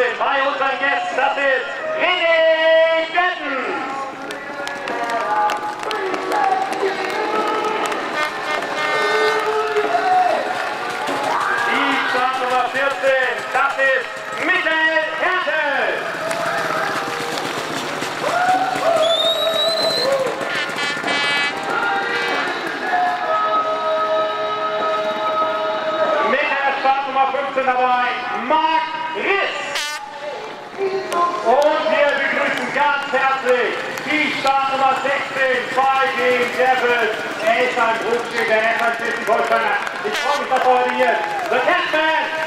bei unseren Gästen, das ist René Götten. Die Startnummer 14, das ist Michael Hertel. Mit der Startnummer 15 dabei Marc Riss. Und wir begrüßen ganz herzlich die Startnummer 16 bei den Devils. Er ist ein Berufsschüler, der Schleswig-Holsteiner. Ich freue mich, dass er heute hier ist. The Catman.